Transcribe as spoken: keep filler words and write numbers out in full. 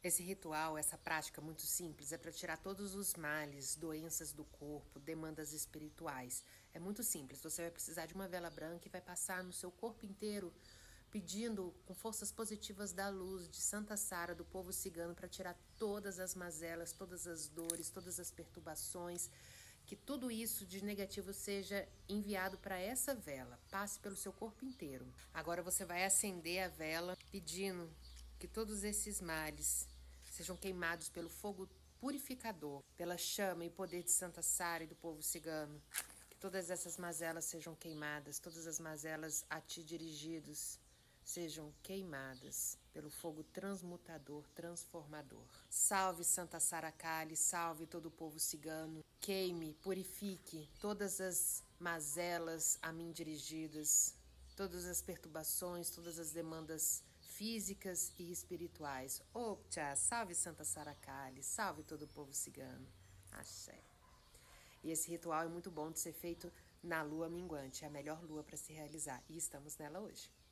Esse ritual, essa prática muito simples, é para tirar todos os males, doenças do corpo, demandas espirituais. É muito simples. Você vai precisar de uma vela branca e vai passar no seu corpo inteiro, pedindo com forças positivas da luz de Santa Sara, do povo cigano, para tirar todas as mazelas, todas as dores, todas as perturbações, que tudo isso de negativo seja enviado para essa vela, passe pelo seu corpo inteiro. Agora você vai acender a vela pedindo que todos esses males sejam queimados pelo fogo purificador, pela chama e poder de Santa Sara e do povo cigano. Que todas essas mazelas sejam queimadas, todas as mazelas a ti dirigidos sejam queimadas pelo fogo transmutador, transformador. Salve Santa Sara Kali, salve todo o povo cigano. Queime, purifique todas as mazelas a mim dirigidas, todas as perturbações, todas as demandas físicas e espirituais. Optcha, salve Santa Sara Kali, salve todo o povo cigano. Axé. E esse ritual é muito bom de ser feito na lua minguante, é a melhor lua para se realizar. E estamos nela hoje.